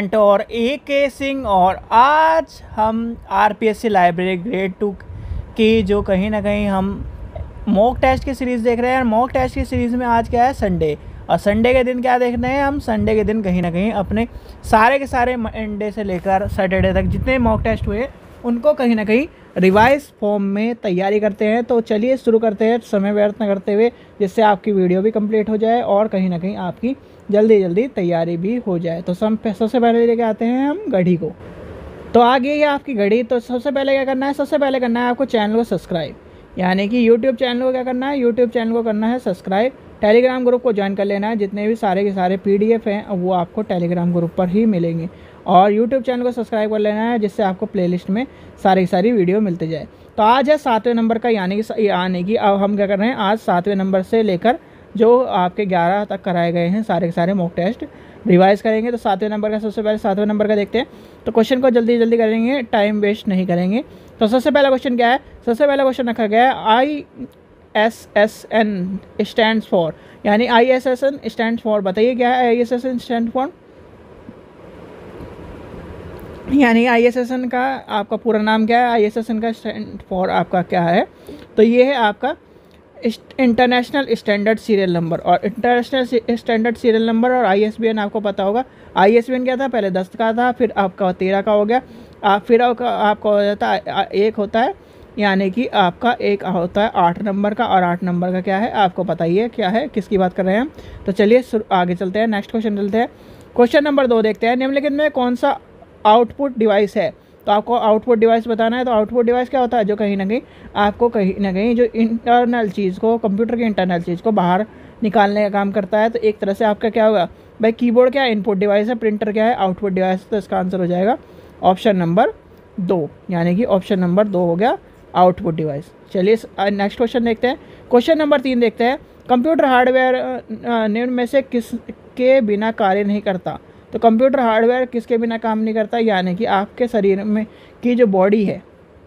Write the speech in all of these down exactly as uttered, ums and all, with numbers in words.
Student और ए के सिंह और आज हम आरपीएससी लाइब्रेरी ग्रेड टू की जो कहीं ना कहीं हम मॉक टेस्ट की सीरीज़ देख रहे हैं। मॉक टेस्ट की सीरीज़ में आज क्या है, संडे। और संडे के दिन क्या देख रहे हैं हम, संडे के दिन कहीं ना कहीं अपने सारे के सारे मंडे से लेकर सैटरडे तक जितने मॉक टेस्ट हुए उनको कहीं ना कहीं रिवाइज फॉर्म में तैयारी करते हैं। तो चलिए शुरू करते हैं समय व्यर्थ न करते हुए, जिससे आपकी वीडियो भी कंप्लीट हो जाए और कहीं ना कहीं आपकी जल्दी जल्दी तैयारी भी हो जाए। तो सब सबसे पहले लेके आते हैं हम घड़ी को। तो आ गई है आपकी घड़ी। तो सबसे पहले क्या करना है, सबसे पहले करना है आपको चैनल को सब्सक्राइब, यानी कि यूट्यूब चैनल को क्या करना है, यूट्यूब चैनल को करना है सब्सक्राइब। टेलीग्राम ग्रुप को ज्वाइन कर लेना है, जितने भी सारे के सारे पीडीएफ हैं वो आपको टेलीग्राम ग्रुप पर ही मिलेंगे। और यूट्यूब चैनल को सब्सक्राइब कर लेना है, जिससे आपको प्लेलिस्ट में सारी सारी वीडियो मिलती जाए। तो आज है सातवें नंबर का, यानी कि यानी कि अब हम क्या कर रहे हैं, आज सातवें नंबर से लेकर जो आपके ग्यारह तक कराए गए हैं सारे के सारे मॉक टेस्ट रिवाइज करेंगे। तो सातवें नंबर का सबसे पहले सातवें नंबर का देखते हैं। तो क्वेश्चन को जल्दी जल्दी करेंगे, टाइम वेस्ट नहीं करेंगे। तो सबसे पहला क्वेश्चन क्या है, सबसे पहला क्वेश्चन रखा गया है I S S N stands for, यानी I S S N stand for. बताइए क्या है I S S N stand for, यानी आई एस एस एन का आपका पूरा नाम क्या है, आई एस एस एन का स्टैंड फॉर आपका क्या है। तो ये है आपका इंटरनेशनल स्टैंडर्ड सीरियल नंबर। और इंटरनेशनल स्टैंडर्ड सीरियल नंबर और आई एस बी एन आपको पता होगा। आई एस बी एन क्या था, पहले दस का था, फिर आपका तेरह का हो गया, आप फिर आपका हो जाता है एक होता है, यानी कि आपका एक होता है आठ नंबर का। और आठ नंबर का क्या है आपको पता ही है क्या है, किसकी बात कर रहे हैं हम। तो चलिए आगे चलते हैं, नेक्स्ट क्वेश्चन चलते हैं। क्वेश्चन नंबर दो देखते हैं, निम्नलिखित में कौन सा आउटपुट डिवाइस है। तो आपको आउटपुट डिवाइस बताना है। तो आउटपुट डिवाइस क्या होता है, जो कहीं ना कहीं आपको कहीं ना कहीं जो इंटरनल चीज़ को, कंप्यूटर की इंटरनल चीज़ को बाहर निकालने का काम करता है। तो एक तरह से आपका क्या होगा भाई, कीबोर्ड क्या है इनपुट डिवाइस है, प्रिंटर क्या है आउटपुट डिवाइस। तो इसका आंसर हो जाएगा ऑप्शन नंबर दो, यानी कि ऑप्शन नंबर दो हो गया आउटपुट डिवाइस। चलिए नेक्स्ट क्वेश्चन देखते हैं। क्वेश्चन नंबर तीन देखते हैं, कंप्यूटर हार्डवेयर निम्न में से किसके बिना कार्य नहीं करता। तो कंप्यूटर हार्डवेयर किसके बिना काम नहीं करता, यानी कि आपके शरीर में की जो बॉडी है,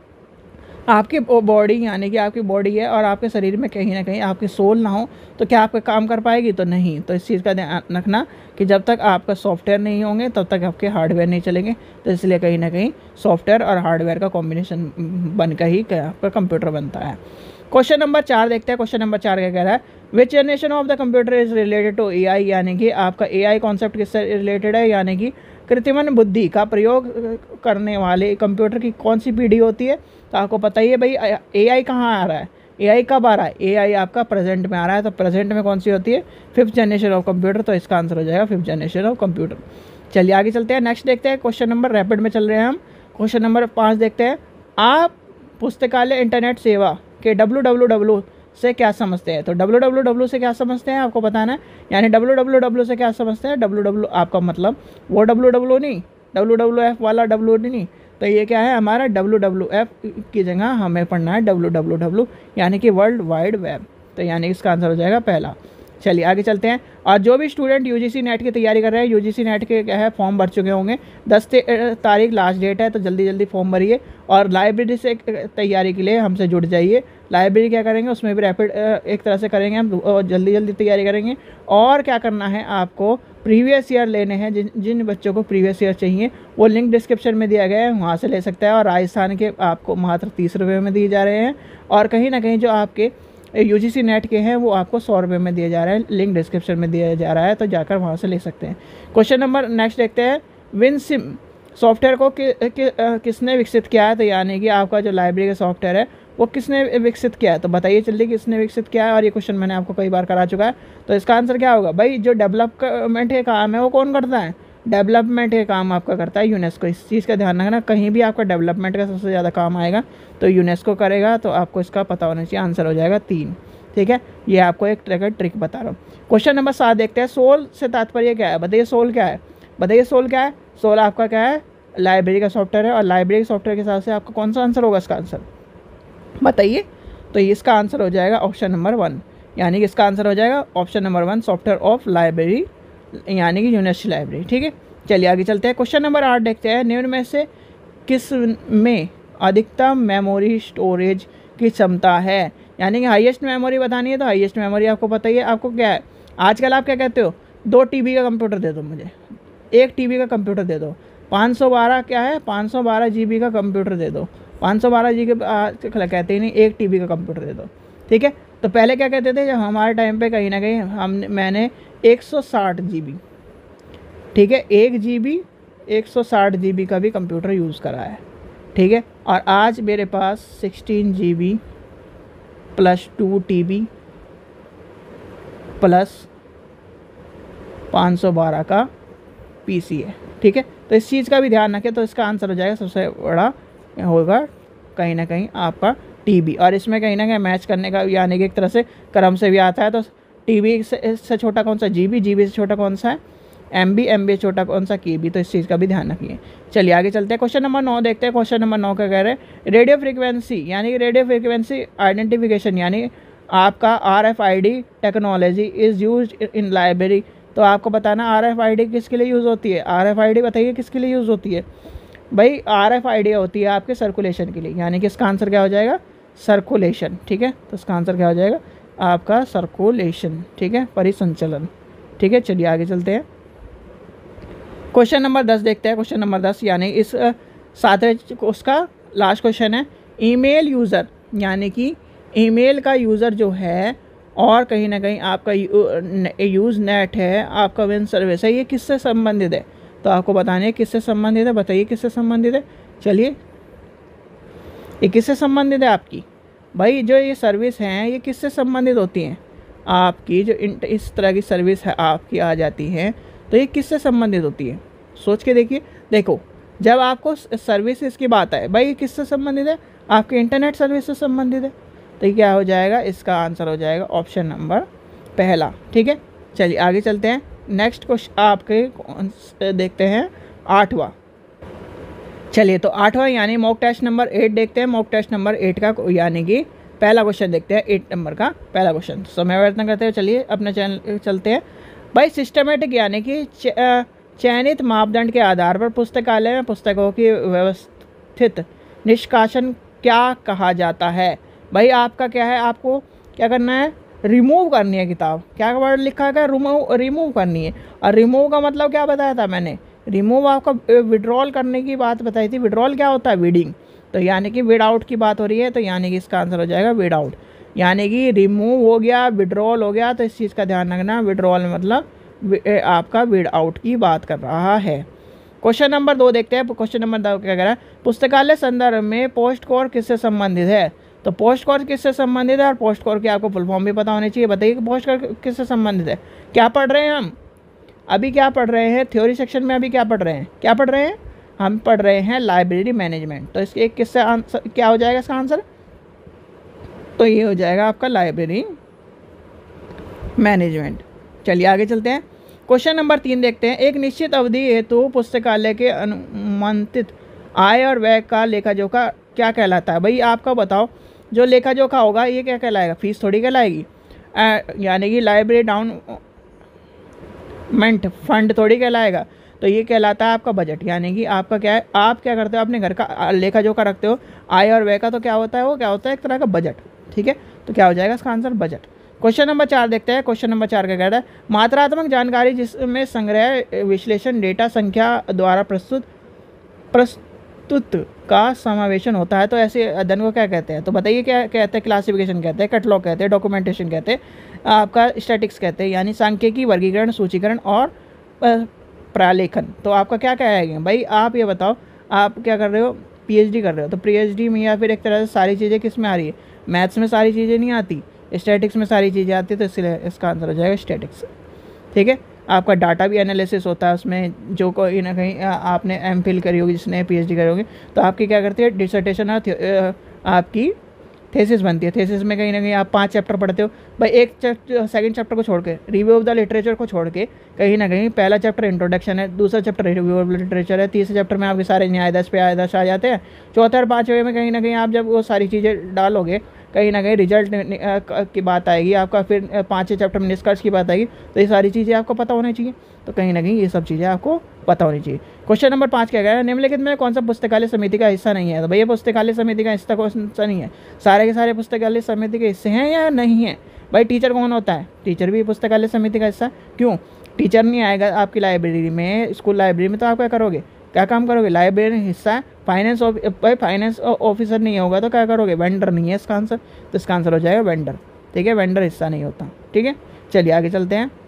आपकी बॉडी यानी कि आपकी बॉडी है और आपके शरीर में कहीं ना कहीं आपकी सोल ना हो तो क्या आपका काम कर पाएगी, तो नहीं। तो इस चीज़ का ध्यान रखना कि जब तक आपका सॉफ्टवेयर नहीं होंगे तब तक आपके हार्डवेयर नहीं चलेंगे। तो इसलिए कहीं ना कहीं सॉफ्टवेयर और हार्डवेयर का कॉम्बिनेशन बनकर ही आपका कंप्यूटर बनता है। क्वेश्चन नंबर चार देखते हैं। क्वेश्चन नंबर चार क्या कह रहा है, which generation of the computer is related to A I, यानी कि आपका ए आई कॉन्सेप्ट किससे रिलेटेड है, यानी कि कृत्रिम बुद्धि का प्रयोग करने वाले कंप्यूटर की कौन सी पीढ़ी होती है। तो आपको पता ही है भाई ए आई कहाँ आ रहा है, ए आई कब आ रहा है, ए आई आपका प्रेजेंट में आ रहा है। तो प्रेजेंट में कौन सी होती है, फिफ्थ जनरेशन ऑफ कंप्यूटर। तो इसका आंसर हो जाएगा फिफ्थ जनरेशन ऑफ कंप्यूटर। चलिए आगे चलते हैं, नेक्स्ट देखते हैं। क्वेश्चन नंबर रैपिड में चल रहे हैं हम। क्वेश्चन नंबर पाँच देखते हैं, आप पुस्तकालय इंटरनेट सेवा के डब्ल्यू डब्ल्यू डब्ल्यू से क्या समझते हैं। तो डब्ल्यू डब्ल्यू डब्ल्यू से क्या समझते हैं आपको बताना है, यानी डब्ल्यू डब्ल्यू डब्ल्यू से क्या समझते हैं। डब्ल्यू डब्ल्यू आपका मतलब वो डब्ल्यू डब्ल्यू नहीं, डब्ल्यू डब्ल्यू एफ वाला डब्ल्यू नहीं। तो ये क्या है हमारा डब्ल्यू डब्ल्यू एफ की जगह हमें पढ़ना है डब्ल्यू डब्ल्यू डब्ल्यू, यानी कि वर्ल्ड वाइड वेब। तो यानी इसका आंसर हो जाएगा पहला। चलिए आगे चलते हैं। और जो भी स्टूडेंट यूजीसी नेट की तैयारी कर रहे हैं, यूजीसी नेट के क्या है फॉर्म भर चुके होंगे, दस तारीख लास्ट डेट है, तो जल्दी जल्दी फॉर्म भरिए और लाइब्रेरी से तैयारी के लिए हमसे जुड़ जाइए। लाइब्रेरी क्या करेंगे, उसमें भी रैपिड एक तरह से करेंगे हम, जल्दी जल्दी तैयारी करेंगे। और क्या करना है आपको, प्रीवियस ईयर लेने हैं, जिन जिन बच्चों को प्रीवियस ईयर चाहिए वो लिंक डिस्क्रिप्शन में दिया गया है, वहाँ से ले सकता है। और राजस्थान के आपको मात्र तीस रुपये में दिए जा रहे हैं, और कहीं ना कहीं जो आपके यूजीसी नेट के हैं वो आपको सौ रुपये में दिए जा रहे हैं, लिंक डिस्क्रिप्शन में दिया जा रहा है, तो जाकर वहाँ से ले सकते हैं। क्वेश्चन नंबर नेक्स्ट देखते हैं, विनसिम सॉफ्टवेयर को कि, कि, किसने विकसित किया है। तो यानी कि आपका जो लाइब्रेरी का सॉफ्टवेयर है वो किसने विकसित किया है। तो बताइए जल्दी किसने विकसित किया है, और ये क्वेश्चन मैंने आपको कई बार करा चुका है। तो इसका आंसर क्या होगा भाई, जो डेवलपमेंट के काम है वो कौन करता है, डेवलपमेंट के काम आपका करता है यूनेस्को। इस चीज़ का ध्यान रखना, कहीं भी आपका डेवलपमेंट का सबसे ज़्यादा काम आएगा तो यूनेस्को करेगा। तो आपको इसका पता होना चाहिए, आंसर हो जाएगा तीन। ठीक है, ये आपको एक तरह का ट्रिक बता रहा हूँ। क्वेश्चन नंबर सात देखते हैं, सोल से तात्पर्य क्या है। बताइए सोल क्या है, बताइए सोल क्या है। सोल आपका क्या है, लाइब्रेरी का सॉफ्टवेयर है। और लाइब्रेरी सॉफ्टवेयर के हिसाब से आपका कौन सा आंसर होगा, इसका आंसर बताइए। तो इसका आंसर हो जाएगा ऑप्शन नंबर वन, यानी कि इसका आंसर हो जाएगा option number one, software of library, यानी कि यूनिवर्सिटी लाइब्रेरी। ठीक है, चलिए आगे चलते हैं। क्वेश्चन नंबर आठ देखते हैं, निम्न में से किस में अधिकतम मेमोरी स्टोरेज की क्षमता है, यानी कि हाईएस्ट मेमोरी बतानी है। तो हाईएस्ट मेमोरी आपको पता ही है, आपको क्या है आजकल आप क्या कहते हो, दो टीबी का कंप्यूटर दे दो मुझे, एक टीबी का कंप्यूटर दे दो। पाँच सौ बारह क्या है, पाँच सौ बारह जीबी का कंप्यूटर दे दो। पाँच सौ बारह जी के कहते ही नहीं, एक टीबी का कंप्यूटर दे दो, ठीक है। तो पहले क्या कहते थे, जब हमारे टाइम पे कहीं ना कहीं हम मैंने एक सौ साठ जीबी, ठीक है, एक जीबी एक सौ साठ जीबी का भी कंप्यूटर यूज़ करा है, ठीक है। और आज मेरे पास sixteen GB plus two TB plus पाँच सौ बारह का पीसी है, ठीक है। तो इस चीज़ का भी ध्यान रखें। तो इसका आंसर हो जाएगा सबसे बड़ा होगा कहीं ना कहीं आपका टीबी। और इसमें कहीं ना कहीं मैच करने का यानी कि एक तरह से क्रम से भी आता है। तो टीबी से, से छोटा कौन सा जीबी, जीबी से छोटा कौन सा है एमबी, एमबी से छोटा कौन सा केबी। तो इस चीज़ का भी ध्यान रखिए। चलिए आगे चलते हैं। क्वेश्चन नंबर नौ देखते हैं। क्वेश्चन नंबर नौ का कह रहे हैं रेडियो फ्रिक्वेंसी यानी कि रेडियो फ्रिक्वेंसी आइडेंटिफिकेशन यानी आपका R F I D technology is use in library. तो आपको बताना आर एफ आई डी किसके लिए यूज़ होती है। आर एफ आई डी बताइए किसके लिए यूज़ होती है भाई। आर एफ आई डी होती है आपके सर्कुलेशन के लिए, यानी कि इसका आंसर क्या हो जाएगा सर्कुलेशन, ठीक है। तो इसका आंसर क्या हो जाएगा आपका सर्कुलेशन, ठीक है, परिसंचलन, ठीक है। चलिए आगे चलते हैं। क्वेश्चन नंबर दस देखते हैं। क्वेश्चन नंबर दस यानी इस सातवें उसका लास्ट क्वेश्चन है ईमेल यूज़र यानी कि ईमेल का यूज़र जो है और कहीं ना कहीं आपका यूज़ नेट है, आपका वेब सर्विस है, ये किससे संबंधित है। तो आपको बताना है किससे संबंधित है, बताइए किससे संबंधित है। चलिए ये किससे संबंधित है आपकी भाई, जो ये सर्विस हैं ये किससे संबंधित होती हैं आपकी, जो इस तरह की सर्विस है आपकी आ जाती है तो ये किससे संबंधित होती है। सोच के देखिए। देखो जब आपको सर्विसेज की बात आए भाई, ये किससे संबंधित है आपके इंटरनेट सर्विस से संबंधित है। तो ये क्या हो जाएगा, इसका आंसर हो जाएगा ऑप्शन नंबर पहला, ठीक है। चलिए आगे चलते हैं। नेक्स्ट क्वेश्चन आपके देखते हैं आठवां। चलिए तो आठवां यानी मॉक टेस्ट नंबर एट देखते हैं। मॉक टेस्ट नंबर एट का यानी कि पहला क्वेश्चन देखते हैं, एट नंबर का पहला क्वेश्चन। समय व्यर्थ करते हुए चलिए अपने चैनल चलते हैं भाई। सिस्टमेटिक यानी कि चयनित मापदंड के आधार पर पुस्तकालय में पुस्तकों की व्यवस्थित निष्कासन क्या कहा जाता है भाई। आपका क्या है, आपको क्या करना है, रिमूव करनी है किताब। क्या वर्ड लिखा है, रिमूव रिमूव करनी है। और रिमूव का मतलब क्या बताया था मैंने, रिमूव आपका विड्रॉल करने की बात बताई थी। विड्रॉल क्या होता है, वीडिंग। तो यानी कि विड आउट की बात हो रही है, तो यानी कि इसका आंसर हो जाएगा विड आउट। यानी कि रिमूव हो गया, विड्रॉल हो गया, तो इस चीज़ का ध्यान रखना, विड्रॉल मतलब आपका विड आउट की बात कर रहा है। क्वेश्चन नंबर दो देखते हैं। क्वेश्चन नंबर दो क्या कह रहा है, पुस्तकालय संदर्भ में पोस्ट कोर किससे संबंधित है। तो पोस्ट कोर किससे संबंधित है और पोस्ट कोर की आपको फुल फॉर्म भी पता होनी चाहिए। बताइए कि पोस्ट कोर किससे संबंधित है। क्या पढ़ रहे हैं हम अभी, क्या पढ़ रहे हैं थ्योरी सेक्शन में, अभी क्या पढ़ रहे हैं, क्या पढ़ रहे हैं हम पढ़ रहे हैं लाइब्रेरी मैनेजमेंट। तो इसके किससे आंसर क्या हो जाएगा इसका आंसर, तो ये हो जाएगा आपका लाइब्रेरी मैनेजमेंट। चलिए आगे चलते हैं। क्वेश्चन नंबर तीन देखते हैं। एक निश्चित अवधि हेतु पुस्तकालय के अनुमानित आय और व्यय का लेखा जोखा क्या कहलाता है भाई। आपका बताओ, जो लेखा जोखा होगा ये क्या कहलाएगा, फीस थोड़ी कहलाएगी, यानी कि लाइब्रेरी डाउनमेंट फंड थोड़ी कहलाएगा। तो ये कहलाता है आपका बजट। यानी कि आपका क्या है, आप क्या करते हो, अपने घर का लेखा जोखा रखते हो आय और व्यय का। तो क्या होता है, वो क्या होता है एक तरह का बजट, ठीक है। तो क्या हो जाएगा इसका आंसर बजट। क्वेश्चन नंबर चार देखते हैं। क्वेश्चन नंबर चार का कहता है मात्रात्मक जानकारी जिसमें संग्रह विश्लेषण डेटा संख्या द्वारा प्रस्तुत प्रस्तुत का समावेशन होता है। तो ऐसे अध्ययन को क्या कहते हैं, तो बताइए क्या कहते हैं। क्लासिफिकेशन कहते हैं, कैटलॉग कहते हैं, डॉक्यूमेंटेशन कहते हैं, आपका स्टैटिक्स कहते हैं, यानी सांख्यिकी, वर्गीकरण, सूचीकरण और प्रालेखन। तो आपका क्या कहेंगे भाई, आप ये बताओ, आप क्या कर रहे हो, पीएचडी कर रहे हो। तो पीएचडी में या फिर एक तरह से सारी चीज़ें किस में आ रही है, मैथ्स में सारी चीज़ें नहीं आती, स्टैटिक्स में सारी चीज़ें आती है। तो इसलिए इसका आंसर हो जाएगा स्टैटिक्स, ठीक है। आपका डाटा भी एनालिसिस होता है उसमें, जो कोई ना कहीं आपने एम फिल करी होगी, जिसने पीएचडी करी होगी, तो आपकी क्या करती है डिसर्टेशन आपकी थेसिस बनती है। थेसिस में कहीं ना कहीं आप पांच चैप्टर पढ़ते हो भाई। एक सेकंड चैप्टर को छोड़ के, रिव्यू ऑफ द लिटरेचर को छोड़ के, कहीं ना कहीं पहला चैप्टर इंट्रोडक्शन है, दूसरा चैप्टर रिव्यू ऑफ लिटरेचर है, तीसरे चैप्टर में आपके सारे न्यायाधीश पे आयादश आ जाते हैं, चौथे और पाँचवें में कहीं ना कहीं आप जब वो सारी चीज़ें डालोगे, कहीं ना कहीं रिजल्ट की बात आएगी आपका, फिर पाँचवें चैप्टर में निष्कर्ष की बात आएगी। तो ये सारी चीज़ें आपको पता होनी चाहिए। तो कहीं ना कहीं ये सब चीज़ें आपको पता होनी चाहिए। क्वेश्चन नंबर पाँच क्या है, निम्नलिखित में कौन सा पुस्तकालय समिति का हिस्सा नहीं है। तो भैया पुस्तकालय समिति का हिस्सा कौन सा नहीं है, सारे के सारे पुस्तकालय समिति के हिस्से हैं या नहीं है। भाई टीचर कौन होता है, टीचर भी पुस्तकालय समिति का हिस्सा। क्यों, टीचर नहीं आएगा आपकी लाइब्रेरी में, स्कूल लाइब्रेरी में, तो आप क्या करोगे, क्या काम करोगे, लाइब्रेरी हिस्सा है। फाइनेंस भाई फाइनेंस ऑफिसर नहीं होगा तो क्या करोगे, वेंडर नहीं है इसका आंसर, तो इसका आंसर हो जाएगा वेंडर। ठीक है, वेंडर हिस्सा नहीं होता। ठीक है, चलिए आगे चलते हैं।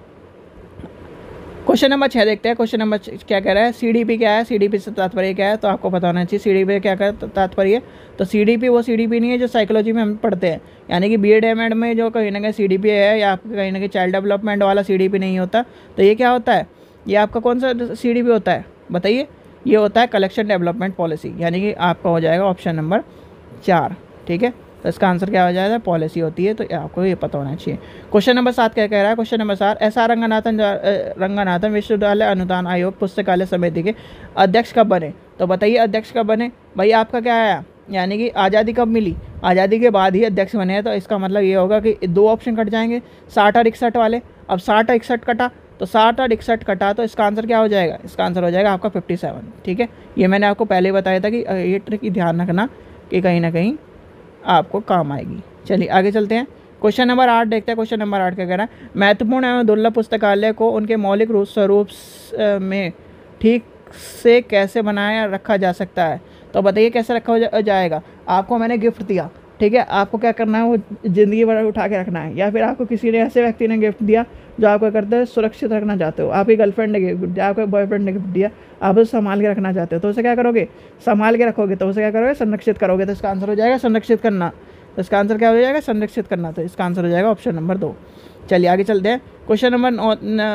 क्वेश्चन नंबर छः देखते हैं। क्वेश्चन नंबर क्या कह रहा है, सीडीपी क्या है, सीडीपी से तात्पर्य क्या है, तो आपको पता होना चाहिए सीडीपी क्या क्या तात्पर्य। तो सीडीपी वो सीडीपी नहीं है जो साइकोलॉजी में हम पढ़ते हैं, यानी कि बीएड एमएड में जो कहीं ना कहीं सीडीपी है, या आपका कहीं ना कहीं चाइल्ड डेवलपमेंट वाला सीडीपी नहीं होता। तो ये क्या होता है, ये आपका कौन सा सीडीपी होता है बताइए, ये होता है कलेक्शन डेवलपमेंट पॉलिसी, यानी कि आपका हो जाएगा ऑप्शन नंबर चार। ठीक है, तो इसका आंसर क्या हो जाएगा, पॉलिसी होती है, तो आपको ये पता होना चाहिए। क्वेश्चन नंबर सात क्या कह रहा है, क्वेश्चन नंबर सात, एस आर रंगनाथन रंगनाथन विश्वविद्यालय अनुदान आयोग पुस्तकालय समिति के अध्यक्ष कब बने। तो बताइए अध्यक्ष कब बने, भाई आपका क्या आया, यानी कि आज़ादी कब मिली, आज़ादी के बाद ही अध्यक्ष बने हैं। तो इसका मतलब ये होगा कि दो ऑप्शन कट जाएंगे, साठ और इकसठ वाले। अब साठ और इकसठ कटा, तो साठ और इकसठ कटा, तो इसका आंसर क्या हो जाएगा, इसका आंसर हो जाएगा आपका फिफ्टी सेवन। ठीक है, ये मैंने आपको पहले बताया था कि ये ट्रिक ध्यान रखना कि कहीं ना कहीं आपको काम आएगी। चलिए आगे चलते हैं। क्वेश्चन नंबर आठ देखते हैं। क्वेश्चन नंबर आठ क्या कह रहा है, महत्वपूर्ण एवं दुर्लभ पुस्तकालय को उनके मौलिक रूप स्वरूप में ठीक से कैसे बनाया रखा जा सकता है। तो बताइए कैसे रखा जा, जाएगा। आपको मैंने गिफ्ट दिया, ठीक है, आपको क्या करना है, वो ज़िंदगी भर उठा के रखना है, या फिर आपको किसी ने ऐसे व्यक्ति ने गिफ्ट दिया जो आपको करते हैं सुरक्षित रखना चाहते हो, आपकी गर्लफ्रेंड ने गिफ्ट दिया, आपके बॉयफ्रेंड ने गिफ्ट दिया, आप उसे संभाल के रखना चाहते हो, तो उसे क्या करोगे, संभाल के रखोगे, तो उसे क्या करोगे, संरक्षित करोगे। तो इसका आंसर हो जाएगा संरक्षित करना। तो इसका आंसर क्या हो जाएगा, संरक्षित करना। तो इसका आंसर हो जाएगा ऑप्शन नंबर दो। चलिए आगे चलते हैं। क्वेश्चन नंबर नौ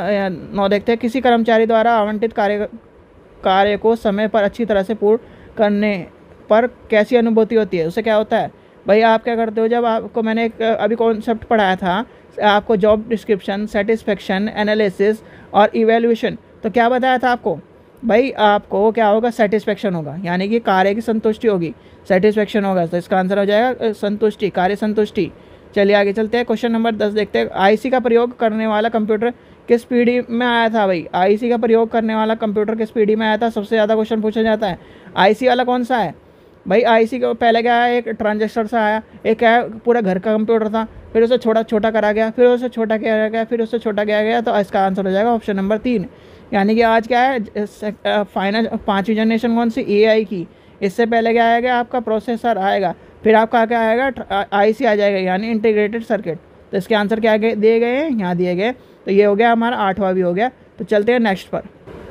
नौ देखते हैं। किसी कर्मचारी द्वारा आवंटित कार्य कार्य को समय पर अच्छी तरह से पूर्ण करने पर कैसी अनुभूति होती है। उसे क्या होता है, भाई आप क्या करते हो, जब आपको मैंने एक अभी कॉन्सेप्ट पढ़ाया था, आपको जॉब डिस्क्रिप्शन, सेटिस्फेक्शन, एनालिसिस और इवैल्यूएशन, तो क्या बताया था आपको, भाई आपको क्या होगा, सेटिस्फेक्शन होगा, यानी कि कार्य की संतुष्टि होगी, सेटिस्फेक्शन होगा। तो इसका आंसर हो जाएगा संतुष्टि, कार्य संतुष्टि। चलिए आगे चलते हैं। क्वेश्चन नंबर दस देखते हैं। आईसी का प्रयोग करने वाला कंप्यूटर किस पीढ़ी में आया था। भाई आईसी का प्रयोग करने वाला कंप्यूटर किस पीढ़ी में आया था, सबसे ज़्यादा क्वेश्चन पूछा जाता है। आईसी वाला कौन सा है भाई, आईसी का पहले क्या है, एक ट्रांजिस्टर सा आया, एक क्या है पूरा घर का कंप्यूटर था, फिर उसे छोटा छोटा करा गया, फिर उसे छोटा किया गया, फिर उसे छोटा किया गया। तो इसका आंसर हो जाएगा ऑप्शन नंबर तीन। यानी कि आज क्या है, फाइनल पाँचवीं जनरेशन कौन सी, एआई की। इससे पहले क्या आएगा, आपका प्रोसेसर आएगा, फिर आपका क्या आएगा, आईसी आ जाएगा, यानी इंटीग्रेटेड सर्किट। तो इसके आंसर क्या दिए गए हैं, यहाँ दिए गए। तो ये हो गया हमारा आठवां भी हो गया। तो चलते हैं नेक्स्ट पर।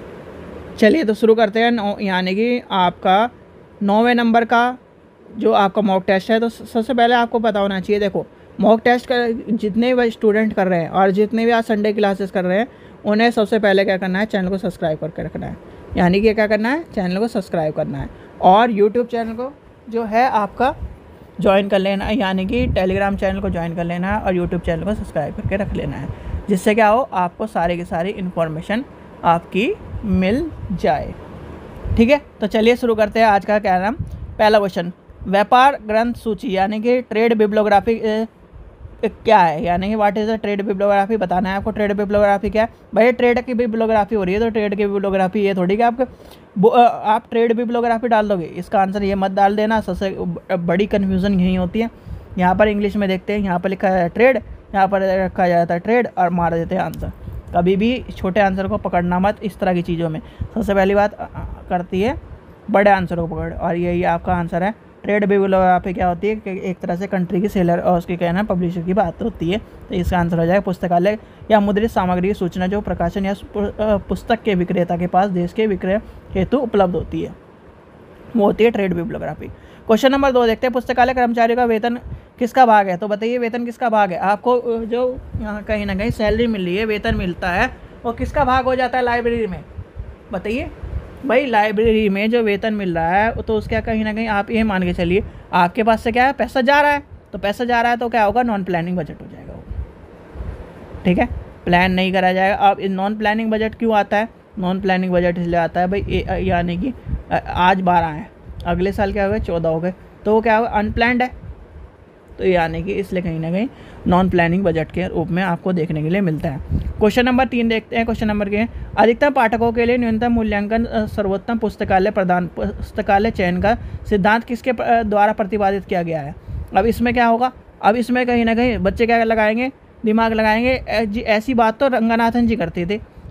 चलिए तो शुरू करते हैं, यानी कि आपका नौवें नंबर का जो आपका मॉक टेस्ट है। तो सबसे पहले आपको पता होना चाहिए, देखो मॉक टेस्ट का जितने भी स्टूडेंट कर रहे हैं और जितने भी आज संडे क्लासेस कर रहे हैं, उन्हें सबसे पहले क्या करना है, चैनल को सब्सक्राइब करके रखना है। यानी कि क्या करना है, चैनल को सब्सक्राइब करना है, और यूट्यूब चैनल को जो है आपका ज्वाइन कर लेना है, यानी कि टेलीग्राम चैनल को ज्वाइन कर लेना है और यूट्यूब चैनल को सब्सक्राइब करके रख लेना है, जिससे क्या हो, आपको सारी की सारी इन्फॉर्मेशन आपकी मिल जाए। ठीक है, तो चलिए शुरू करते हैं आज का क्या नाम। पहला क्वेश्चन, व्यापार ग्रंथ सूची यानी कि ट्रेड बिब्लियोग्राफी क्या है, यानी कि what is a trade bibliography बताना है आपको। ट्रेड बिब्लियोग्राफी क्या है भाई, ट्रेड की बिब्लियोग्राफी हो रही है, तो ट्रेड की बिब्लियोग्राफी ये थोड़ी कि आपको आप ट्रेड बिब्लियोग्राफी डाल दोगे। इसका आंसर ये मत डाल देना, सबसे बड़ी कन्फ्यूज़न यही होती है। यहाँ पर इंग्लिश में देखते हैं, यहाँ पर लिखा है ट्रेड, यहाँ पर रखा जाता है ट्रेड और मार देते हैं आंसर। कभी भी छोटे आंसर को पकड़ना मत इस तरह की चीज़ों में। सबसे पहली बात करती है बड़े आंसर को पकड़, और यही आपका आंसर है। ट्रेड बिब्लियोग्राफी क्या होती है कि एक तरह से कंट्री की सेलर और उसके कहना पब्लिशर की बात होती है। तो इसका आंसर हो जाएगा पुस्तकालय या मुद्रित सामग्री की सूचना जो प्रकाशन या पुस्तक के विक्रेता के पास देश के विक्रय हेतु उपलब्ध होती है, वो होती है ट्रेड बिब्लियोग्राफी। क्वेश्चन नंबर दो देखते हैं। पुस्तकालय कर्मचारियों का वेतन किसका भाग है। तो बताइए वेतन किसका भाग है। आपको जो यहाँ कहीं ना कहीं सैलरी मिल रही है, वेतन मिलता है, वो किसका भाग हो जाता है लाइब्रेरी में। बताइए भाई, लाइब्रेरी में जो वेतन मिल रहा है तो उसका कहीं ना कहीं आप ये मान के चलिए आपके पास से क्या है, पैसा जा रहा है। तो पैसा जा रहा है तो क्या होगा, नॉन प्लानिंग बजट हो जाएगा वो। ठीक है, प्लान नहीं करा जाएगा। अब नॉन प्लानिंग बजट क्यों आता है, नॉन प्लानिंग बजट इसलिए आता है भाई, यानी कि आज बारह है, अगले साल क्या हो गए, चौदह हो गए, तो वो क्या होगा, अनप्लैंड है। तो यानी कि इसलिए कहीं ना कहीं नॉन प्लानिंग बजट के रूप में आपको देखने के लिए मिलता है। क्वेश्चन नंबर तीन देखते हैं। क्वेश्चन नंबर के, अधिकतम पाठकों के लिए न्यूनतम मूल्यांकन सर्वोत्तम पुस्तकालय प्रदान पुस्तकालय चयन का सिद्धांत किसके द्वारा प्रतिपादित किया गया है। अब इसमें क्या होगा, अब इसमें कहीं ना कहीं बच्चे क्या लगाएंगे, दिमाग लगाएंगे। ऐसी बात तो रंगनाथन जी करते थे,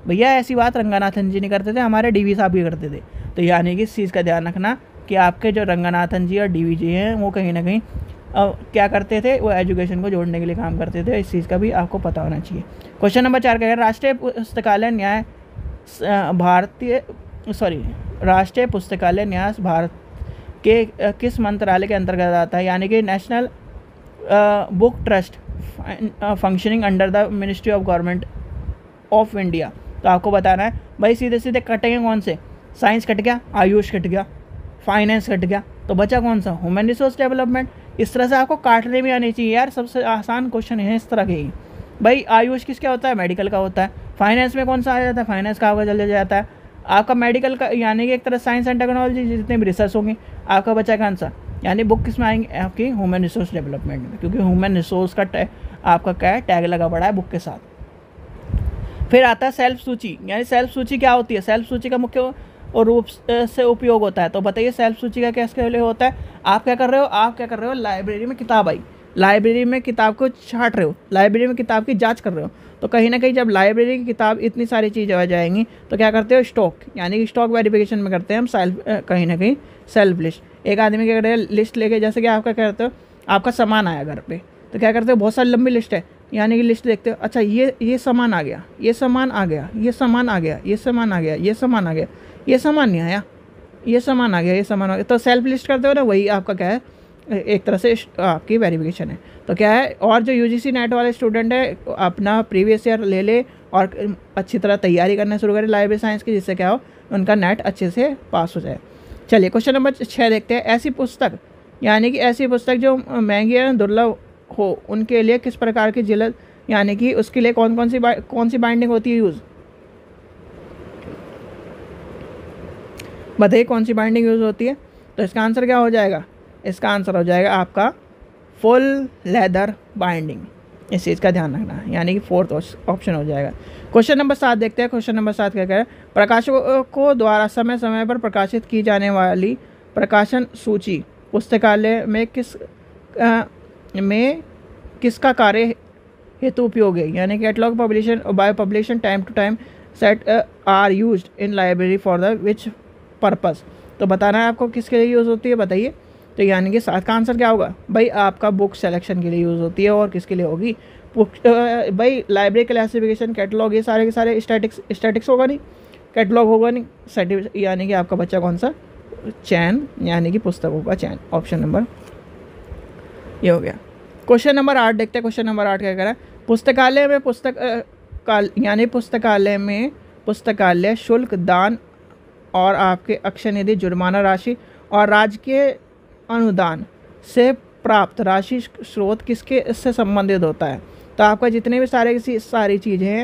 भैया ऐसी बात रंगनाथन जी नहीं करते थे, हमारे डीवी साहब भी करते थे। तो यानी कि इस चीज़ का ध्यान रखना कि आपके जो रंगनाथन जी और डीवी जी हैं वो कहीं ना कहीं अब क्या करते थे, वो एजुकेशन को जोड़ने के लिए काम करते थे। इस चीज़ का भी आपको पता होना चाहिए। क्वेश्चन नंबर चार क्या है, राष्ट्रीय पुस्तकालय न्याय भारतीय सॉरी राष्ट्रीय पुस्तकालय न्यास भारत के किस मंत्रालय के अंतर्गत आता है? यानी कि national book trust functioning under the ministry of government of India. तो आपको बताना है भाई, सीधे सीधे कटेंगे कौन से, साइंस कट गया, आयुष कट गया, फाइनेंस कट गया, तो बचा कौन सा, ह्यूमन रिसोर्स डेवलपमेंट। इस तरह से आपको काटने भी आनी चाहिए यार, सबसे आसान क्वेश्चन है इस तरह के ही। भाई आयुष किसका होता है, मेडिकल का होता है। फाइनेंस में कौन सा आ जाता है, फाइनेंस का आपका चल जाता है। आपका मेडिकल का यानी कि एक तरह साइंस एंड टेक्नोलॉजी जितने भी रिसर्च होंगे आपका बचा कौन सा, यानी बुक किस में आएंगे आपकी, ह्यूमन रिसोर्स डेवलपमेंट में, क्योंकि ह्यूमन रिसोर्स का टैग आपका क्या है, टैग लगा पड़ा है बुक के साथ। फिर आता है सेल्फ सूची, यानी सेल्फ सूची क्या होती है, सेल्फ सूची का मुख्य और रूप से उपयोग होता है। तो बताइए सेल्फ सूची का कैसे लिए होता है। आप क्या कर रहे हो, आप क्या कर रहे हो, लाइब्रेरी में किताब आई, लाइब्रेरी में किताब को छांट रहे हो, लाइब्रेरी में किताब की जांच कर रहे हो। तो कहीं ना कहीं जब लाइब्रेरी की किताब इतनी सारी चीज़ें आ जाएंगी तो क्या करते हो, स्टॉक, यानी कि स्टॉक वेरिफिकेशन में करते हैं हम सेल्फ, कहीं ना कहीं सेल्फ लिस्ट। एक आदमी क्या करते हैं, लिस्ट लेके, जैसे कि आपका क्या करते हो, आपका सामान आया घर पे, तो क्या करते हो, बहुत सारी लंबी लिस्ट है, यानी कि लिस्ट देखते हो, अच्छा ये ये सामान आ गया, ये सामान आ गया, ये सामान आ गया, ये सामान आ गया, ये सामान आ गया, ये सामान नहीं आया, ये सामान आ गया, ये सामान आ गया, तो सेल्फ लिस्ट करते हो ना, वही आपका क्या है, एक तरह से आपकी वेरिफिकेशन है। तो क्या है, और जो यूजीसी नेट वाले स्टूडेंट है अपना प्रीवियस ईयर ले ले और अच्छी तरह तैयारी करना शुरू करें लाइब्रेरी साइंस की, जिससे क्या हो, उनका नेट अच्छे से पास हो जाए। चलिए क्वेश्चन नंबर छः देखते हैं, ऐसी पुस्तक, यानी कि ऐसी पुस्तक जो महंगी या दुर्लभ हो उनके लिए किस प्रकार की जिल्लत, यानी कि उसके लिए कौन कौन सी कौन सी बाइंडिंग होती है यूज़, बताइए कौन सी बाइंडिंग यूज़ होती है। तो इसका आंसर क्या हो जाएगा, इसका आंसर हो जाएगा आपका फुल लेदर बाइंडिंग। इस चीज़ का ध्यान रखना, यानी कि फोर्थ ऑप्शन हो जाएगा। क्वेश्चन नंबर सात देखते हैं। क्वेश्चन नंबर सात क्या कह रहा है, प्रकाशकों द्वारा समय समय पर प्रकाशित की जाने वाली प्रकाशन सूची पुस्तकालय में किस आ, में किसका कार्य हेतु उपयोग है, यानी catalogue publication by publication time to time set are used in library for the which purpose. तो बताना है आपको किसके लिए यूज़ होती है, बताइए। तो यानी कि सात का आंसर क्या होगा भाई, आपका बुक सिलेक्शन के लिए यूज़ होती है। और किसके लिए होगी, भाई लाइब्रेरी क्लासिफिकेशन, कैटलॉग, ये सारे के सारे स्टैटिक्स स्टैटिक्स होगा नहीं, कैटलॉग होगा नहीं, सर्टिफिकेट, यानी कि आपका बच्चा कौन सा, चयन, यानी कि पुस्तकों का चयन, ऑप्शन नंबर ये हो गया। क्वेश्चन नंबर आठ देखते हैं। क्वेश्चन नंबर आठ क्या कह रहा है, पुस्तकालय में पुस्तक काल यानी पुस्तकालय में पुस्तकालय शुल्क, दान और आपके अक्षय निधि, जुर्माना राशि और राजकीय अनुदान से प्राप्त राशि स्रोत किसके से संबंधित होता है। तो आपका जितने भी सारे सारी चीज़ें हैं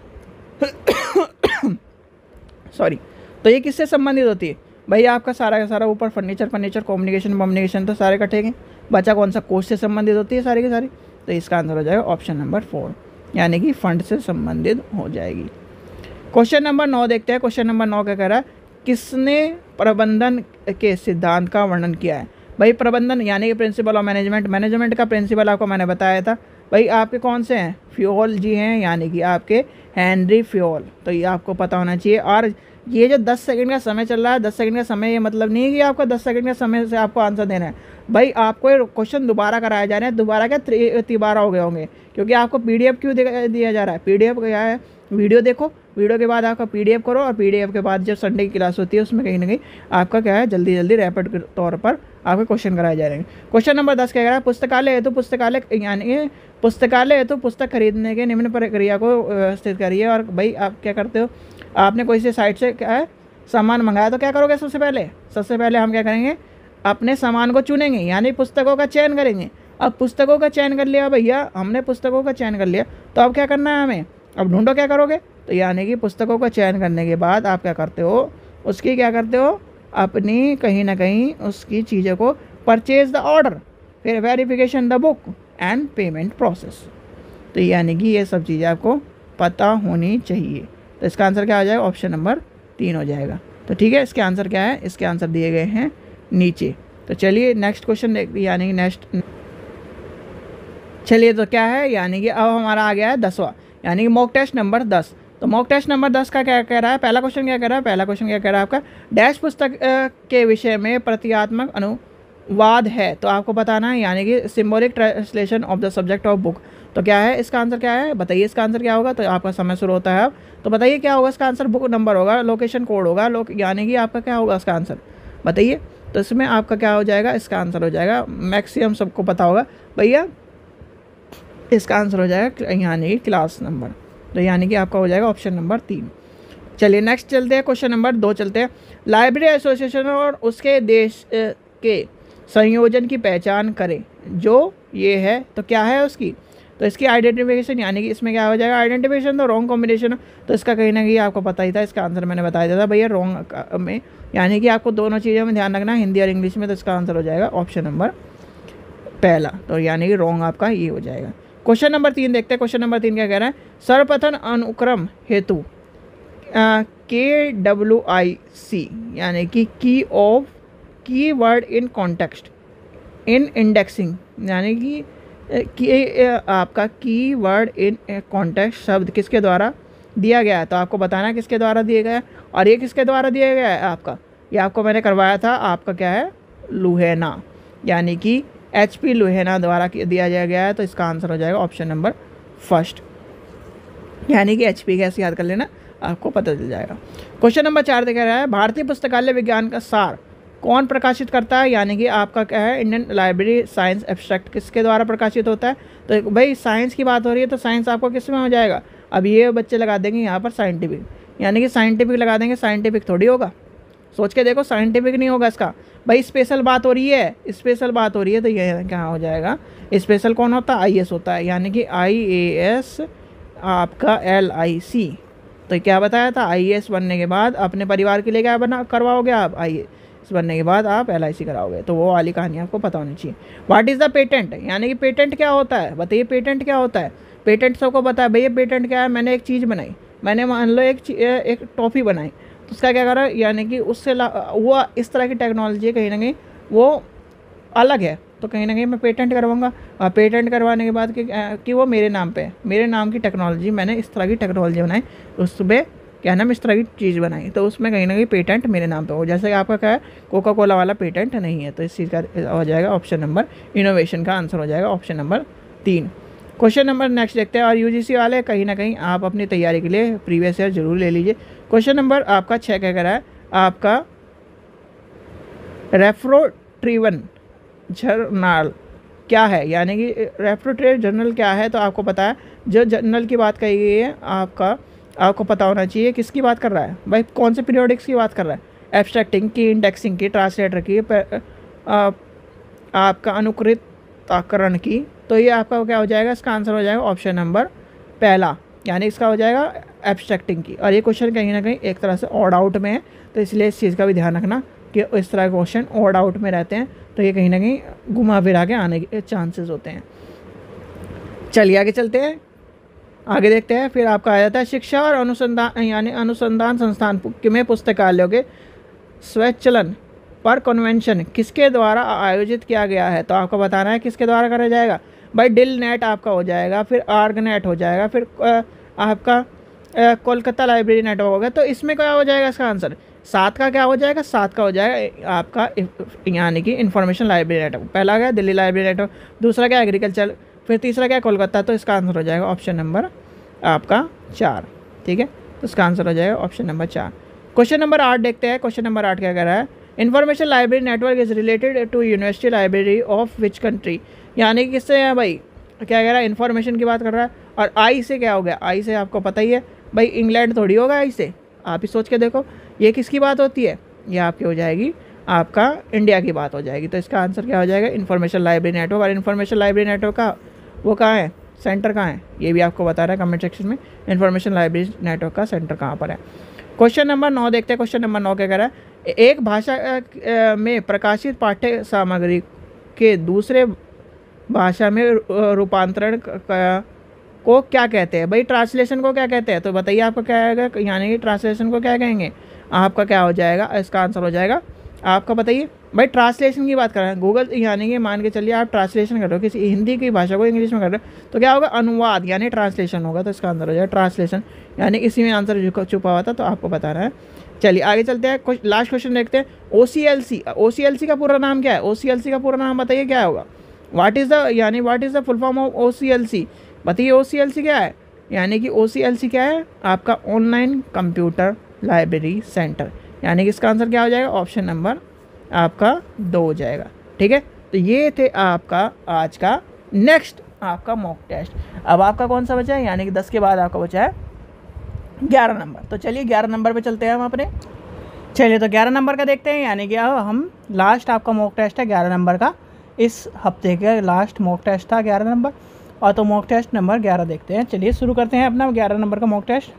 सॉरी, तो ये किससे संबंधित होती है भाई, आपका सारा का सारा ऊपर फर्नीचर फर्नीचर कम्युनिकेशन कम्युनिकेशन तो सारे कटेंगे, बचा कौन सा, कोर्स से संबंधित होती है सारी की सारी। तो इसका आंसर हो जाएगा ऑप्शन नंबर फोर, यानी कि फंड से संबंधित हो जाएगी। क्वेश्चन नंबर नौ देखते हैं। क्वेश्चन नंबर नौ क्या कह रहा है, किसने प्रबंधन के सिद्धांत का वर्णन किया है। भाई प्रबंधन यानी कि प्रिंसिपल ऑफ मैनेजमेंट, मैनेजमेंट का प्रिंसिपल आपको मैंने बताया था। भाई आपके कौन से हैं, फ्योल जी हैं, यानी कि आपके हेनरी फ्योल। तो ये आपको पता होना चाहिए। और ये जो दस सेकंड का समय चल रहा है, दस सेकंड का समय, ये मतलब नहीं है कि आपका दस सेकंड का समय से आपको आंसर देना है। भाई आपको क्वेश्चन दोबारा कराया जा रहे हैं, दोबारा क्या तिबारा हो गए होंगे, क्योंकि आपको पीडीएफ क्यों दिया जा रहा है। पीडीएफ क्या है, वीडियो देखो, वीडियो के बाद आपका पीडीएफ करो, और पीडीएफ के बाद जब संडे की क्लास होती है उसमें कहीं ना कहीं आपका क्या है, जल्दी जल्दी रैपिड के तौर पर आपके क्वेश्चन कराए जा रहे हैं। क्वेश्चन नंबर दस क्या कह रहा है, पुस्तकालय हेतु पुस्तकालय यानी पुस्तकालय हेतु पुस्तक खरीदने के निम्न प्रक्रिया को व्यवस्थित करिए। और भाई आप क्या करते हो, आपने कोई सी साइट से क्या है सामान मंगाया, तो क्या करोगे, सबसे पहले सबसे पहले हम क्या करेंगे, अपने सामान को चुनेंगे, यानी पुस्तकों का चयन करेंगे। अब पुस्तकों का चयन कर लिया भैया, हमने पुस्तकों का चयन कर लिया, तो अब क्या करना है हमें, अब ढूंढो क्या करोगे। तो यानी कि पुस्तकों का चयन करने के बाद आप क्या करते हो, उसकी क्या करते हो, अपनी कहीं ना कहीं उसकी चीज़ों को परचेज द ऑर्डर, फिर verification the book and payment process. तो यानी कि ये सब चीज़ें आपको पता होनी चाहिए। तो इसका आंसर क्या हो जाएगा, ऑप्शन नंबर तीन हो जाएगा। तो ठीक है, इसके आंसर क्या है, इसके आंसर दिए गए हैं नीचे। तो चलिए नेक्स्ट क्वेश्चन देख, यानी कि नेक्स्ट चलिए तो क्या है, यानी कि अब हमारा आ गया है दसवां, यानी कि मॉक टेस्ट नंबर दस। तो मॉक टेस्ट नंबर दस का क्या कह रहा है, पहला क्वेश्चन क्या कह रहा है, पहला क्वेश्चन क्या कह रहा है आपका, डैश पुस्तक के विषय में प्रतीकात्मक अनुवाद है, तो आपको बताना है, यानी कि symbolic translation of the subject of book. तो क्या है इसका आंसर, क्या है बताइए इसका आंसर क्या होगा। तो आपका समय शुरू होता है अब, तो बताइए क्या होगा इसका आंसर, बुक नंबर होगा, लोकेशन कोड होगा, लोक यानी कि आपका क्या होगा इसका आंसर बताइए। तो इसमें आपका क्या हो जाएगा, इसका आंसर हो जाएगा, मैक्सिमम सबको पता होगा भैया, इसका आंसर हो जाएगा यानी कि क्लास नंबर। तो यानी कि आपका हो जाएगा ऑप्शन नंबर तीन। चलिए नेक्स्ट चलते हैं, क्वेश्चन नंबर दो चलते हैं। लाइब्रेरी एसोसिएशन और उसके देश के संयोजन की पहचान करें, जो ये है तो क्या है उसकी, तो इसकी आइडेंटिफिकेशन, यानी कि इसमें क्या हो जाएगा आइडेंटिफिकेशन, तो रॉन्ग कॉम्बिनेशन, तो इसका कहीं ना कहीं आपको पता ही था, इसका आंसर मैंने बताया दिया था भैया रॉन्ग में, यानी कि आपको दोनों चीज़ों में ध्यान रखना, हिंदी और इंग्लिश में, तो इसका आंसर हो जाएगा ऑप्शन नंबर पहला। तो यानी कि रॉन्ग आपका ये हो जाएगा। क्वेश्चन नंबर तीन देखते हैं, क्वेश्चन नंबर तीन क्या कह रहा है, सर्वप्रथम अनुक्रम हेतु के डब्ल्यू आई सी यानी कि key of keyword in context in indexing, यानी कि कि आपका की वर्ड इन कॉन्टेक्स्ट शब्द किसके द्वारा दिया गया है, तो आपको बताना है किसके द्वारा दिया गया है, और ये किसके द्वारा दिया गया है आपका, ये आपको मैंने करवाया था, आपका क्या है लुहेना, यानी कि एच पी लुहेना द्वारा दिया जाया गया है। तो इसका आंसर हो जाएगा ऑप्शन नंबर फर्स्ट, यानी कि एच पी कैसे याद कर लेना आपको पता चल जाएगा। क्वेश्चन नंबर चार दिखा रहा है, भारतीय पुस्तकालय विज्ञान का सार कौन प्रकाशित करता है, यानी कि आपका क्या है इंडियन लाइब्रेरी साइंस एब्स्ट्रैक्ट किसके द्वारा प्रकाशित होता है। तो भाई साइंस की बात हो रही है तो साइंस आपको किस में हो जाएगा, अब ये बच्चे लगा देंगे यहाँ पर साइंटिफिक, यानी कि साइंटिफिक लगा देंगे, साइंटिफिक थोड़ी होगा, सोच के देखो साइंटिफिक नहीं होगा इसका, भाई स्पेशल बात हो रही है, स्पेशल बात हो रही है, तो ये क्या हो जाएगा, स्पेशल कौन होता है आई एस होता है, यानी कि आई ए एस आपका एल आई सी। तो क्या बताया था, आई ए एस बनने के बाद अपने परिवार के लिए क्या बना करवाओगे आप, आई ए एस बनने के बाद आप एल आई सी कराओगे, तो वो वाली कहानी आपको पता होनी चाहिए। व्हाट इज़ द पेटेंट, यानी कि पेटेंट क्या होता है बताइए, पेटेंट क्या होता है, पेटेंट सबको पता है भैया, पेटेंट क्या है, मैंने एक चीज़ बनाई, मैंने मान लो एक एक टॉफ़ी बनाई, तो उसका क्या करा, यानी कि उससे वो इस तरह की टेक्नोलॉजी कहीं ना कहीं वो अलग है, तो कहीं ना कहीं मैं पेटेंट करवाऊंगा, और पेटेंट करवाने के बाद कि, कि वो मेरे नाम पे है, मेरे नाम की टेक्नोलॉजी, मैंने इस तरह की टेक्नोलॉजी बनाई, उस पर क्या नाम इस तरह की चीज़ बनाई, तो उसमें कहीं ना कहीं पेटेंट मेरे नाम पे हो, जैसे कि आपका क्या है कोका कोला वाला पेटेंट नहीं है, तो इस चीज़ का हो जाएगा ऑप्शन नंबर इनोवेशन का आंसर हो जाएगा ऑप्शन नंबर तीन। क्वेश्चन नंबर नेक्स्ट देखते हैं, और यूजीसी वाले कहीं ना कहीं आप अपनी तैयारी के लिए प्रीवियस ईयर जरूर ले लीजिए। क्वेश्चन नंबर आपका छः क्या कह रहा है, आपका रेफ्रोट्रीवन जर्नल क्या है, यानी कि रेफ्रोट्रीवन जर्नल क्या है, तो आपको पता है जो जर्नल की बात कही गई है आपका आपको पता होना चाहिए किसकी बात कर रहा है भाई, कौन से पीरियोडिक्स की बात कर रहा है, एब्स्ट्रैक्टिंग की, इंडेक्सिंग की, ट्रांसलेटर की, आ, आपका अनुकृतकरण की, तो ये आपका क्या हो जाएगा, इसका आंसर हो जाएगा ऑप्शन नंबर पहला, यानी इसका हो जाएगा एब्स्ट्रैक्टिंग की। और ये क्वेश्चन कहीं ना कहीं एक तरह से ऑड आउट में है, तो इसलिए इस चीज़ का भी ध्यान रखना कि इस तरह के क्वेश्चन ऑड आउट में रहते हैं, तो ये कहीं ना कहीं घुमा फिरा के आने के चांसेस होते हैं। चलिए आगे चलते हैं, आगे देखते हैं, फिर आपका आ जाता है शिक्षा और अनुसंधान यानी अनुसंधान संस्थान में पुस्तकालयों के स्वचलन पर कन्वेंशन किसके द्वारा आयोजित किया गया है, तो आपको बताना है किसके द्वारा करा जाएगा भाई, डिल नेट आपका हो जाएगा, फिर आर्ग नेट हो जाएगा, फिर आपका कोलकाता लाइब्रेरी नेटवर्क होगा, तो इसमें क्या हो जाएगा इसका आंसर, सात का क्या हो जाएगा, सात का हो जाएगा आपका यानी कि इंफॉर्मेशन लाइब्रेरी नेटवर्क, पहला क्या दिल्ली लाइब्रेरी नेटवर्क, दूसरा क्या एग्रीकल्चर, फिर तीसरा क्या कोलकाता, तो इसका आंसर हो जाएगा ऑप्शन नंबर आपका चार, ठीक है, तो इसका आंसर हो जाएगा ऑप्शन नंबर चार। क्वेश्चन नंबर आठ देखते हैं, क्वेश्चन नंबर आठ क्या कह रहा है, information library network is related to university library of which country, यानी कि किससे है भाई, क्या कह रहा है इन्फॉर्मेशन की बात कर रहा है, और आई से क्या हो गया, आई से आपको पता ही है भाई इंग्लैंड थोड़ी होगा, आई से आप ही सोच के देखो, ये किसकी बात होती है, ये आपकी हो जाएगी आपका इंडिया की बात हो जाएगी, तो इसका आंसर क्या हो जाएगा इन्फॉर्मेशन लाइब्रेरी नेटवर्क। और इन्फॉर्मेशन लाइब्रेरी नेटवर्क का वो कहाँ है, सेंटर कहाँ है, ये भी आपको बता रहा है कमेंट सेक्शन में, इन्फॉर्मेशन लाइब्रेरी नेटवर्क का सेंटर कहाँ पर है। क्वेश्चन नंबर नौ देखते हैं, क्वेश्चन नंबर नौ क्या कह रहा है, एक भाषा में प्रकाशित पाठ्य सामग्री के दूसरे भाषा में रूपांतरण को क्या कहते हैं भाई, ट्रांसलेशन को क्या कहते हैं, तो बताइए आपका क्या आएगा, यानी कि ट्रांसलेशन को क्या कहेंगे, आपका क्या हो जाएगा, इसका आंसर हो जाएगा आपका बताइए भाई। ट्रांसलेशन की बात कर रहे हैं, गूगल यानी कि मान के चलिए आप ट्रांसलेशन कर रहे हो किसी हिंदी की भाषा को इंग्लिश में कर रहे हो, तो क्या होगा, अनुवाद यानी ट्रांसलेशन होगा। तो इसका आंसर हो जाएगा ट्रांसलेशन, यानी इसी में आंसर छुपा हुआ था, तो आपको बताना है। चलिए आगे चलते हैं, लास्ट क्वेश्चन देखते हैं। ओ सी एल सी, ओ सी एल सी का पूरा नाम क्या है? ओ सी एल सी का पूरा नाम बताइए क्या होगा? व्हाट इज़ द यानी what is the full form of O C L C? बताइए ओ सी एल सी क्या है? यानी कि ओ सी एल सी क्या है? आपका ऑनलाइन कंप्यूटर लाइब्रेरी सेंटर, यानी कि इसका आंसर क्या हो जाएगा? ऑप्शन नंबर आपका दो हो जाएगा। ठीक है, तो ये थे आपका आज का नेक्स्ट आपका मॉक टेस्ट। अब आपका कौन सा बचा है? यानी कि दस के बाद आपका बचा है ग्यारह नंबर। तो चलिए ग्यारह नंबर पे चलते हैं हम अपने। चलिए तो ग्यारह नंबर का देखते हैं, यानी कि हम लास्ट आपका मॉक टेस्ट है ग्यारह नंबर का, इस हफ्ते का लास्ट मॉक टेस्ट था ग्यारह नंबर। और तो मॉक टेस्ट नंबर ग्यारह देखते हैं। चलिए शुरू करते हैं अपना ग्यारह नंबर का mock test.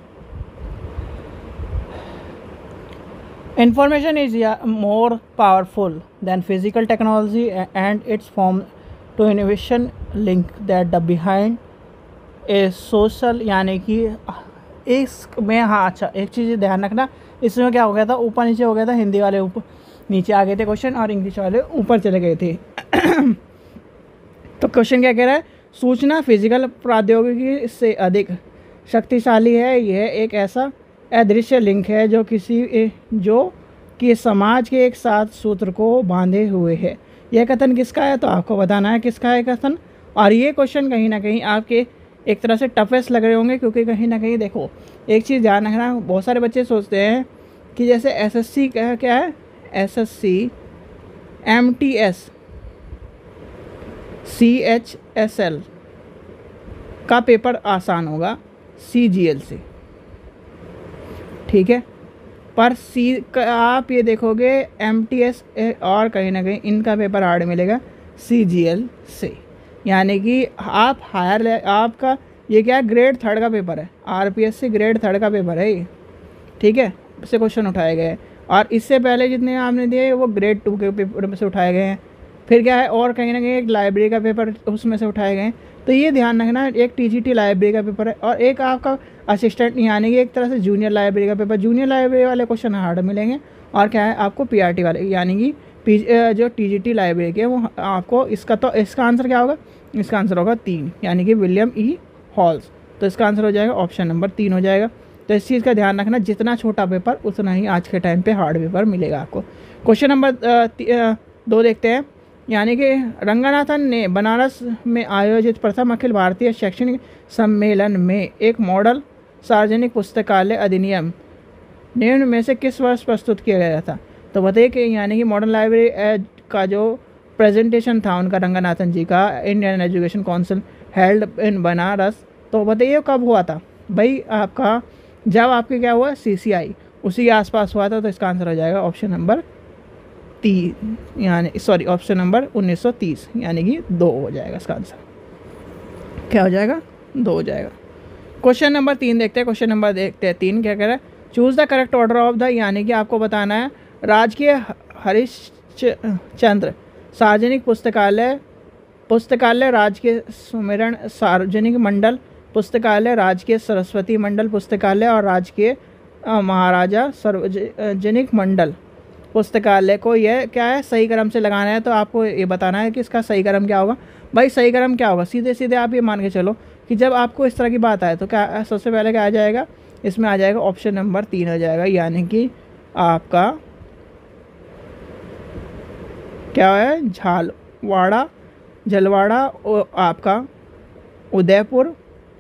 Information is more powerful than physical technology and its form to innovation link that the behind a social, यानी कि इसमें हाँ अच्छा एक चीज़ ध्यान रखना, इसमें क्या हो गया था, ऊपर नीचे हो गया था, हिंदी वाले ऊपर नीचे आ गए थे क्वेश्चन और इंग्लिश वाले ऊपर चले गए थे। तो क्वेश्चन क्या कह रहा है? सूचना फिजिकल प्रौद्योगिकी से अधिक शक्तिशाली है, यह एक ऐसा अदृश्य लिंक है जो किसी जो कि समाज के एक साथ सूत्र को बांधे हुए है। यह कथन किसका है? तो आपको बताना है किसका है कथन। और ये क्वेश्चन कहीं ना कहीं आपके एक तरह से टफेस्ट लग रहे होंगे, क्योंकि कहीं ना कहीं देखो एक चीज़ ध्यान रखना, बहुत सारे बच्चे सोचते हैं कि जैसे एसएससी का क्या है, एसएससी, एमटीएस, सीएचएसएल का पेपर आसान होगा सीजीएल से। ठीक है, पर सी आप ये देखोगे एमटीएस और कहीं ना कहीं इनका पेपर हार्ड मिलेगा सीजीएल से। यानी कि आप हायर आपका ये क्या है, ग्रेड थर्ड का पेपर है, आरपीएससी ग्रेड थर्ड का पेपर है ये। ठीक है, इससे क्वेश्चन उठाए गए और इससे पहले जितने आपने दिए वो ग्रेड टू के पेपर में से उठाए गए हैं। फिर क्या है, और कहीं ना कहीं एक लाइब्रेरी का पेपर उसमें से उठाए गए हैं। तो ये ध्यान रखना, एक टीजीटी लाइब्रेरी का पेपर है और एक आपका असिस्टेंट यानी कि एक तरह से जूनियर लाइब्रेरी का पेपर। जूनियर लाइब्रेरी वाले क्वेश्चन हार्ड मिलेंगे और क्या है आपको पीआरटी वाले यानी कि पी जो टीजीटी लाइब्रेरी के वो आपको इसका, तो इसका आंसर क्या होगा? इसका आंसर होगा तीन, यानी कि विलियम ई हॉल्स। तो इसका आंसर हो जाएगा ऑप्शन नंबर तीन हो जाएगा। तो इस चीज़ का ध्यान रखना, जितना छोटा पेपर उतना ही आज के टाइम पे हार्ड पेपर मिलेगा आपको। क्वेश्चन नंबर दो देखते हैं, यानी कि रंगनाथन ने बनारस में आयोजित प्रथम अखिल भारतीय शैक्षणिक सम्मेलन में एक मॉडल सार्वजनिक पुस्तकालय अधिनियम निम्न में से किस वर्ष प्रस्तुत किया गया था? तो बताइए कि यानी कि मॉडर्न लाइब्रेरी का जो प्रेजेंटेशन था उनका रंगनाथन जी का, Indian education council held in Banaras, तो बताइए कब हुआ था? भाई आपका जब आपके क्या हुआ, सीसीआई उसी के आसपास हुआ था। तो इसका आंसर हो जाएगा ऑप्शन नंबर तीन, यानी सॉरी ऑप्शन नंबर उन्नीस सौ तीस, यानी कि दो हो जाएगा इसका आंसर। क्या हो जाएगा? दो हो जाएगा। क्वेश्चन नंबर तीन देखते हैं। क्वेश्चन नंबर देखते हैं तीन क्या कह रहा है? Choose the correct order of the, यानी कि आपको बताना है राजकीय हरिश्चंद्र सार्वजनिक पुस्तकालय, पुस्तकालय राजकीय सुमेरन सार्वजनिक मंडल, पुस्तकालय राजकीय सरस्वती मंडल पुस्तकालय और राजकीय महाराजा सार्वजनिक मंडल पुस्तकालय को यह क्या है सही क्रम से लगाना है। तो आपको ये बताना है कि इसका सही क्रम क्या होगा। भाई सही क्रम क्या होगा? सीधे सीधे आप ये मान के चलो कि जब आपको इस तरह की बात आए तो क्या सबसे पहले क्या आ जाएगा? इसमें आ जाएगा ऑप्शन नंबर तीन हो जाएगा, यानी कि आपका क्या है, झालवाड़ा, जलवाड़ा, आपका उदयपुर।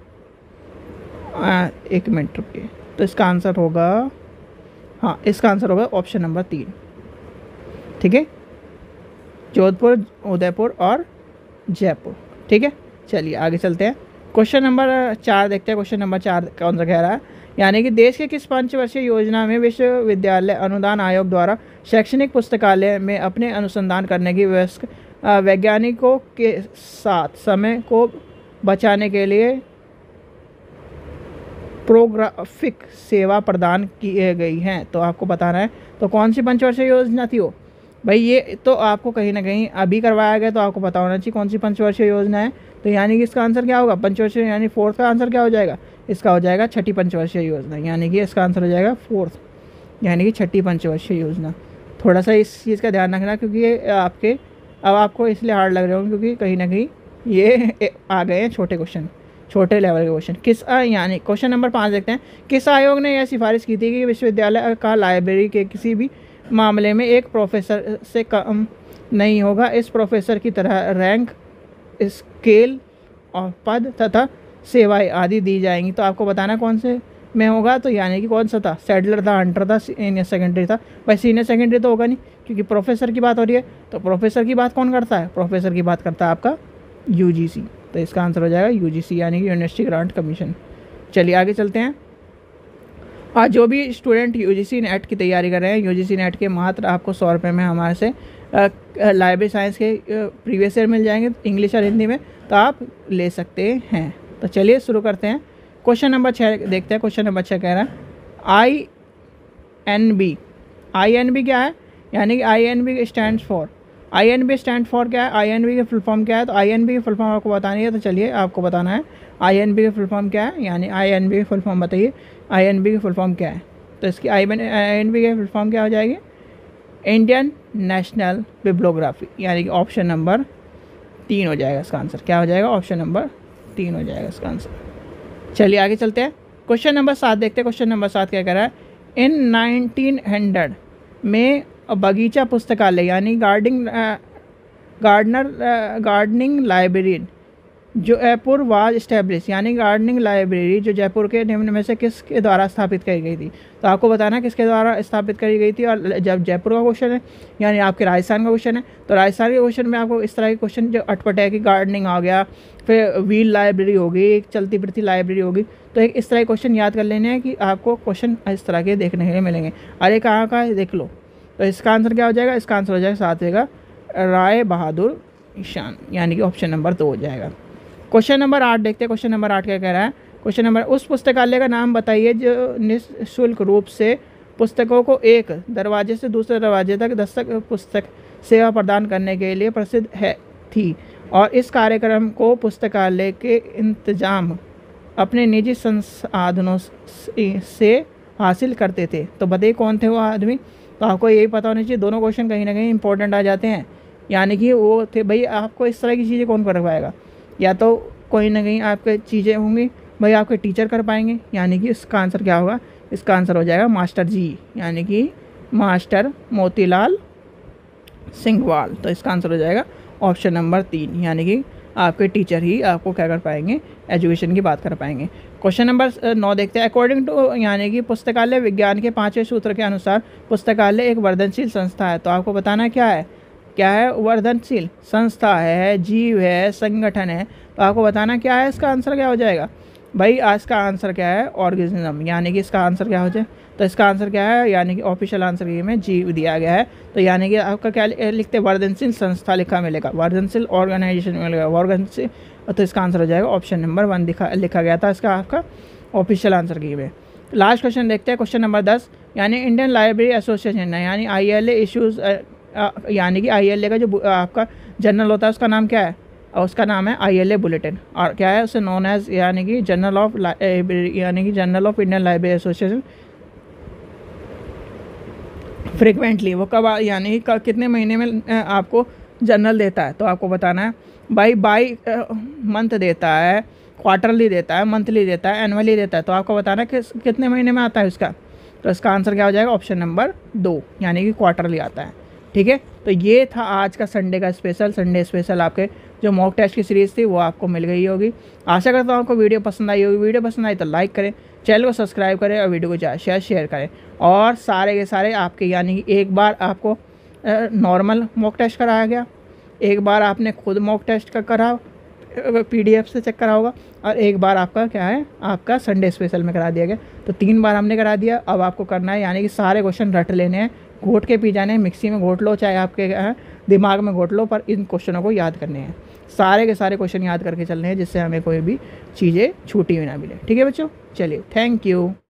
आ, एक मिनट रुकिए, तो इसका आंसर होगा, हाँ इसका आंसर होगा ऑप्शन नंबर तीन। ठीक है, जोधपुर, उदयपुर और जयपुर। ठीक है, चलिए आगे चलते हैं। क्वेश्चन नंबर चार देखते हैं। क्वेश्चन नंबर चार कौन सा कह रहा है? यानी कि देश के किस पंचवर्षीय योजना में विश्वविद्यालय अनुदान आयोग द्वारा शैक्षणिक पुस्तकालय में अपने अनुसंधान करने की व्यवस्था वैज्ञानिकों के साथ समय को बचाने के लिए प्रोग्राफिक सेवा प्रदान की गई हैं? तो आपको बताना है तो कौन सी पंचवर्षीय योजना थी वो? भाई ये तो आपको कहीं ना कहीं अभी करवाया गया, तो आपको पता होना चाहिए कौन सी पंचवर्षीय योजना है। तो यानी कि इसका आंसर क्या होगा? पंचवर्षीय, यानी फोर्थ का आंसर क्या हो जाएगा? इसका हो जाएगा छठी पंचवर्षीय योजना, यानी कि इसका आंसर हो जाएगा फोर्थ, यानी कि छठी पंचवर्षीय योजना। थोड़ा सा इस चीज़ का ध्यान रखना, क्योंकि ये आपके अब आपको इसलिए हार्ड लग रहे होंगे क्योंकि कहीं ना कहीं ये आ गए हैं छोटे क्वेश्चन, छोटे लेवल के क्वेश्चन। किस यानी क्वेश्चन नंबर पाँच देखते हैं। किस आयोग ने यह सिफारिश की थी कि विश्वविद्यालय का लाइब्रेरी के किसी भी मामले में एक प्रोफेसर से कम नहीं होगा, इस प्रोफेसर की तरह रैंक, स्केल और पद तथा सेवाएं आदि दी जाएंगी। तो आपको बताना कौन से में होगा, तो यानी कि कौन सा था, सैडलर था, हंटर था, सीनियर सेकेंडरी था। भाई सीनियर सेकेंडरी तो होगा नहीं, क्योंकि प्रोफेसर की बात हो रही है। तो प्रोफेसर की बात कौन करता है, प्रोफेसर की बात करता है आपका यूजीसी। तो इसका आंसर हो जाएगा यूजीसी यानी कि यूनिवर्सिटी ग्रांट कमीशन। चलिए आगे चलते हैं। आज जो भी स्टूडेंट यूजीसी नेट की तैयारी कर रहे हैं, यूजीसी नेट के मात्र आपको सौ रुपये में हमारे से लाइब्रेरी साइंस के प्रीवियस ईयर मिल जाएंगे इंग्लिश और हिंदी में, तो आप ले सकते हैं। तो चलिए शुरू करते हैं। क्वेश्चन नंबर छः देखते हैं। क्वेश्चन नंबर छः कह रहा है I N B. I N B क्या है, यानी कि I N B stand for, I N B stand for क्या है, आई एन बी की फुल फॉर्म क्या है। तो आई एन बी की फुल फॉर्म आपको बतानी है, तो चलिए आपको बताना है आई एन बी की फुल फॉर्म क्या है, यानी आई एन बी की फुल फॉर्म बताइए, आई एन बी की फुल फॉर्म क्या है। तो इसकी आई एन बी की फुल फॉर्म क्या हो जाएगी, इंडियन नेशनल बिब्लियोग्राफी, यानी कि ऑप्शन नंबर तीन हो जाएगा इसका आंसर। क्या हो जाएगा, ऑप्शन नंबर तीन हो जाएगा इसका आंसर। चलिए आगे चलते हैं। क्वेश्चन नंबर सात देखते हैं। क्वेश्चन नंबर सात क्या कह रहा है, इन नाइनटीन हंड्रेड में बगीचा पुस्तकालय यानी गार्डनिंग गार्डनर गार्डनिंग लाइब्रेरी जो जयपुर वाज इस्टेब्लिश, यानी गार्डनिंग लाइब्रेरी जो जयपुर के निम्न में से किसके द्वारा स्थापित करी गई थी। तो आपको बताना किसके द्वारा स्थापित करी गई थी। और जब जयपुर का क्वेश्चन है यानी आपके राजस्थान का क्वेश्चन है, तो राजस्थान के क्वेश्चन में आपको इस तरह के क्वेश्चन जो अटपट है कि गार्डनिंग आ गया, फिर व्हील लाइब्रेरी होगी, एक चलती फिरती लाइब्रेरी होगी। तो एक इस तरह के क्वेश्चन याद कर लेने हैं कि आपको क्वेश्चन इस तरह के देखने के लिए मिलेंगे। अरे कहाँ का है देख लो। तो इसका आंसर क्या हो जाएगा, इसका आंसर हो जाएगा साथ रहेगा राय बहादुर ईशान, यानी कि ऑप्शन नंबर दो हो जाएगा। क्वेश्चन नंबर आठ देखते हैं। क्वेश्चन नंबर आठ क्या कह रहा है, क्वेश्चन नंबर उस पुस्तकालय का नाम बताइए जो निःशुल्क रूप से पुस्तकों को एक दरवाजे से दूसरे दरवाजे तक दस्तक पुस्तक सेवा प्रदान करने के लिए प्रसिद्ध है थी, और इस कार्यक्रम को पुस्तकालय के इंतजाम अपने निजी संसाधनों से हासिल करते थे। तो बताइए कौन थे वो आदमी। तो आपको यही पता होना चाहिए, दोनों क्वेश्चन कहीं ना कहीं इंपॉर्टेंट आ जाते हैं। यानी कि वो थे भाई, आपको इस तरह की चीज़ें कौन कर पाएगा, या तो कोई ना कहीं आपके चीज़ें होंगी भाई आपके टीचर कर पाएंगे, यानी कि इसका आंसर क्या होगा, इसका आंसर हो जाएगा मास्टर जी, यानी कि मास्टर मोतीलाल सिंहवाल। तो इसका आंसर हो जाएगा ऑप्शन नंबर तीन, यानी कि आपके टीचर ही आपको क्या कर पाएंगे, एजुकेशन की बात कर पाएंगे। क्वेश्चन नंबर नौ देखते हैं। अकॉर्डिंग टू यानी कि पुस्तकालय विज्ञान के पाँचवें सूत्र के अनुसार पुस्तकालय एक वर्धनशील संस्था है। तो आपको बताना क्या है, क्या है, वर्धनशील संस्था है, जीव है, संगठन है। तो आपको बताना क्या है, इसका आंसर क्या हो जाएगा भाई। आज का आंसर क्या है, ऑर्गेनिज्म, यानी कि इसका आंसर क्या हो जाए। तो इसका आंसर क्या है, यानी कि ऑफिशियल आंसर ये में जीव दिया गया है। तो यानी कि आपका क्या लिखते हैं, वर्धनशील संस्था लिखा मिलेगा, वर्धनशील ऑर्गेनाइजेशन मिलेगा, वर्धनशील। तो इसका आंसर हो जाएगा ऑप्शन नंबर वन दिखा लिखा गया था इसका आपका ऑफिशियल आंसर की में। लास्ट क्वेश्चन देखते हैं। क्वेश्चन नंबर दस, यानी इंडियन लाइब्रेरी एसोसिएशन है, यानी आई एल ए इशूज़, यानी कि आई एल ए का जो आपका जर्नल होता है उसका नाम क्या है, और उसका नाम है आई एल ए बुलेटिन। और क्या है उसे नोन एज, यानी कि जर्नल ऑफ यानी कि journal of Indian library association. Frequently वो कब, यानी कि कितने महीने में आपको जर्नल देता है। तो आपको बताना है बाई बाई मंथ देता है, क्वार्टरली देता है, मंथली देता है, एनुअली देता है। तो आपको बताना है कि कितने महीने में आता है उसका। तो इसका आंसर क्या हो जाएगा, ऑप्शन नंबर दो, यानी कि क्वार्टरली आता है। ठीक है, तो ये था आज का संडे का स्पेशल। संडे स्पेशल आपके जो मॉक टेस्ट की सीरीज़ थी वो आपको मिल गई होगी। आशा करता हूँ आपको वीडियो पसंद आई होगी। वीडियो पसंद आई तो लाइक करें, चैनल को सब्सक्राइब करें और वीडियो को ज़्यादा शेयर शेयर करें। और सारे के सारे आपके, यानी कि एक बार आपको नॉर्मल मॉक टेस्ट कराया गया, एक बार आपने खुद मॉक टेस्ट का करा पीडीएफ से चेक करा होगा, और एक बार आपका क्या है, आपका संडे स्पेशल में करा दिया गया। तो तीन बार हमने करा दिया। अब आपको करना है, यानी कि सारे क्वेश्चन रट लेने हैं, घोट के पी जाने हैं, मिक्सी में घोट लो, चाहे आपके दिमाग में घोट लो, पर इन क्वेश्चनों को याद करने हैं। सारे के सारे क्वेश्चन याद करके चलने हैं, जिससे हमें कोई भी चीज़ें छूटी हुई ना मिले। ठीक है बच्चों, चलिए, थैंक यू।